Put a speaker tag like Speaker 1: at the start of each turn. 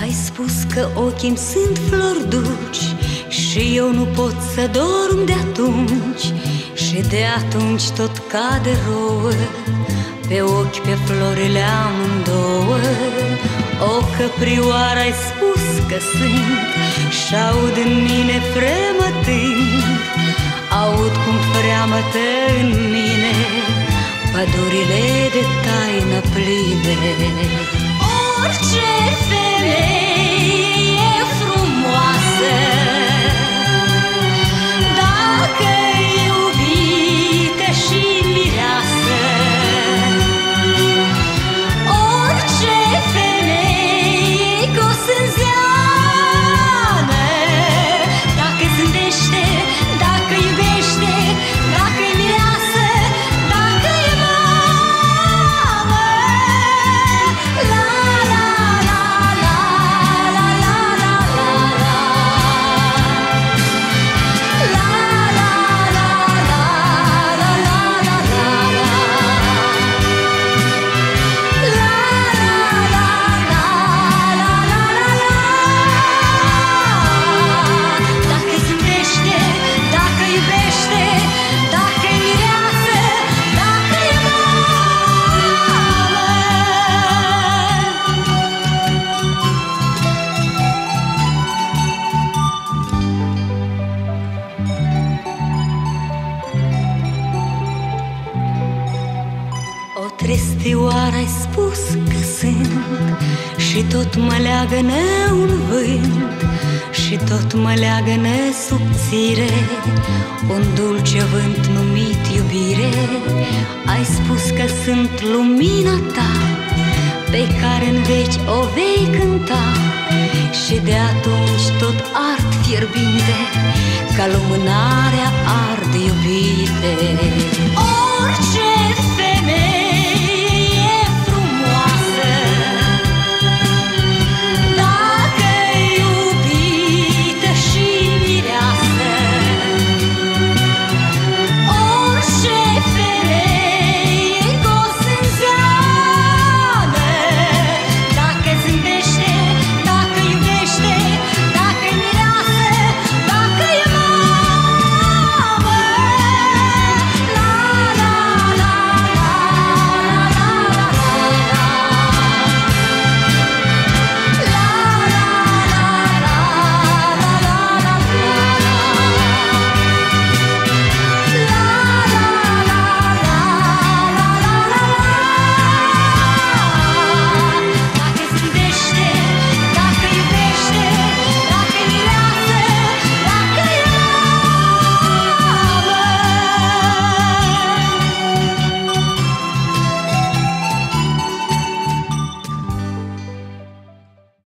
Speaker 1: Ai spus că ochii-mi sunt flori dulci și eu nu pot să dorm de atunci. Și de atunci tot cade rouă pe ochi, pe florile amândouă. O căprioară ai spus că sunt și-aud în mine fremătând. Aud cum freamătă în mine pădurile de taină pline. Orice femeie e frumoasă dacă e iubită și mireasă. Orice femeie cu o sânzeană dacă zâmbește, dacă iubește, dacă e mireasă, dacă e mamă. La la la la la la la la la. La la la la la la la la la. La la la la la la la. Dacă zâmbește, dacă iubește, dacă e mireasă, dacă e mamă. O tristioară ai spus că sunt și tot mă leagănă un vânt și tot mă leagănă subțire un dulce vânt numit iubire. Ai spus că sunt lumina ta pe care în veci o vei cânta și de atunci tot ard fierbinte ca lumânarea arde iubite.